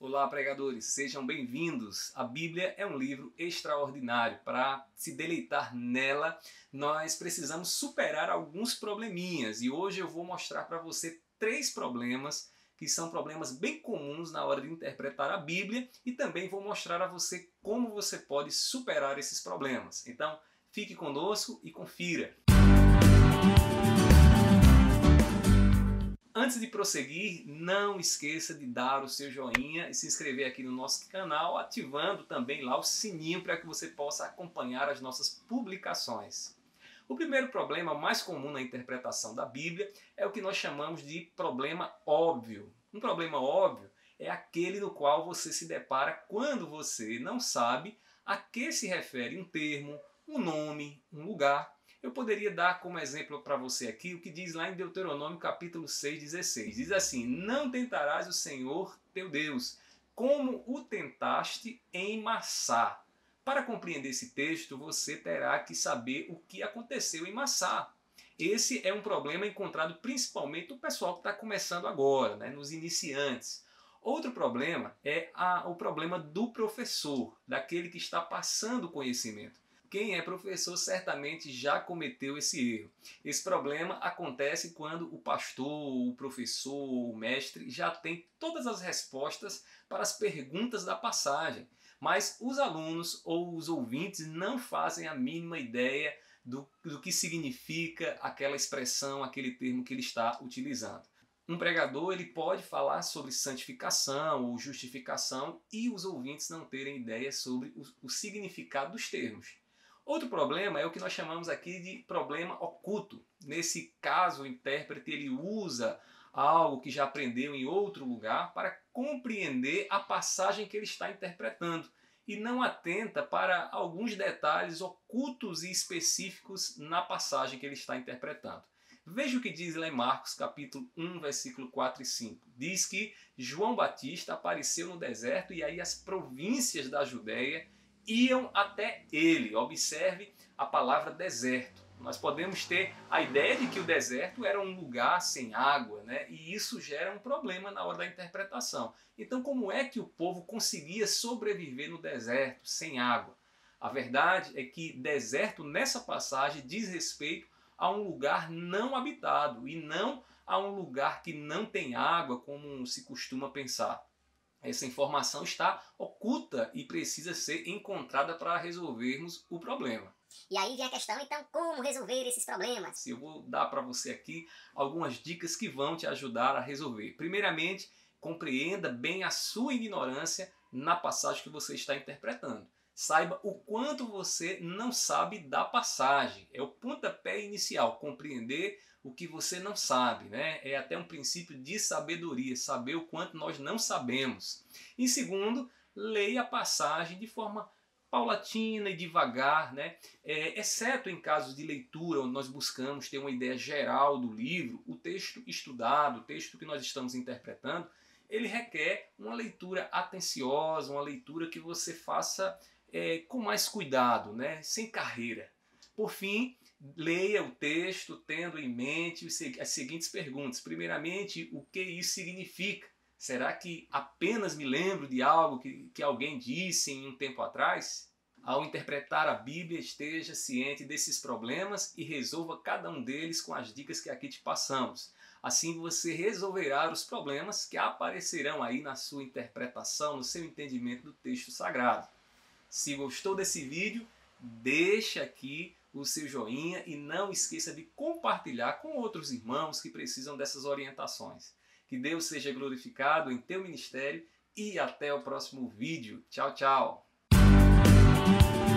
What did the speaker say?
Olá, pregadores, sejam bem-vindos. A Bíblia é um livro extraordinário. Para se deleitar nela, nós precisamos superar alguns probleminhas. E hoje eu vou mostrar para você 3 problemas que são problemas bem comuns na hora de interpretar a Bíblia e também vou mostrar a você como você pode superar esses problemas. Então, fique conosco e confira. Antes de prosseguir, não esqueça de dar o seu joinha e se inscrever aqui no nosso canal, ativando também lá o sininho para que você possa acompanhar as nossas publicações. O primeiro problema mais comum na interpretação da Bíblia é o que nós chamamos de problema óbvio. Um problema óbvio é aquele no qual você se depara quando você não sabe a que se refere um termo, um nome, um lugar. Eu poderia dar como exemplo para você aqui o que diz lá em Deuteronômio capítulo 6:16. Diz assim: não tentarás o Senhor teu Deus, como o tentaste em Massá. Para compreender esse texto, você terá que saber o que aconteceu em Massá. Esse é um problema encontrado principalmente no pessoal que está começando agora, né, nos iniciantes. Outro problema é o problema do professor, daquele que está passando o conhecimento. Quem é professor certamente já cometeu esse erro. Esse problema acontece quando o pastor, o professor, o mestre já tem todas as respostas para as perguntas da passagem, mas os alunos ou os ouvintes não fazem a mínima ideia do que significa aquela expressão, aquele termo que ele está utilizando. Um pregador ele pode falar sobre santificação ou justificação e os ouvintes não terem ideia sobre o significado dos termos. Outro problema é o que nós chamamos aqui de problema oculto. Nesse caso, o intérprete ele usa algo que já aprendeu em outro lugar para compreender a passagem que ele está interpretando e não atenta para alguns detalhes ocultos e específicos na passagem que ele está interpretando. Veja o que diz lá em Marcos capítulo 1, versículo 4 e 5. Diz que João Batista apareceu no deserto e aí as províncias da Judéia iam até ele. Observe a palavra deserto. Nós podemos ter a ideia de que o deserto era um lugar sem água, né? E isso gera um problema na hora da interpretação. Então, como é que o povo conseguia sobreviver no deserto, sem água? A verdade é que deserto, nessa passagem, diz respeito a um lugar não habitado e não a um lugar que não tem água, como se costuma pensar. Essa informação está oculta e precisa ser encontrada para resolvermos o problema. E aí vem a questão, então, como resolver esses problemas? Eu vou dar para você aqui algumas dicas que vão te ajudar a resolver. Primeiramente, compreenda bem a sua ignorância na passagem que você está interpretando. Saiba o quanto você não sabe da passagem. É o pontapé inicial, compreender o que você não sabe, né? É até um princípio de sabedoria, saber o quanto nós não sabemos. Em segundo, leia a passagem de forma paulatina e devagar, né? Exceto em casos de leitura, onde nós buscamos ter uma ideia geral do livro, o texto estudado, o texto que nós estamos interpretando, ele requer uma leitura atenciosa, uma leitura que você faça com mais cuidado, né? Sem carreira. Por fim, leia o texto tendo em mente as seguintes perguntas. Primeiramente, o que isso significa? Será que apenas me lembro de algo que alguém disse em um tempo atrás? Ao interpretar a Bíblia, esteja ciente desses problemas e resolva cada um deles com as dicas que aqui te passamos. Assim você resolverá os problemas que aparecerão aí na sua interpretação, no seu entendimento do texto sagrado. Se gostou desse vídeo, deixa aqui o seu joinha e não esqueça de compartilhar com outros irmãos que precisam dessas orientações. Que Deus seja glorificado em teu ministério e até o próximo vídeo. Tchau, tchau!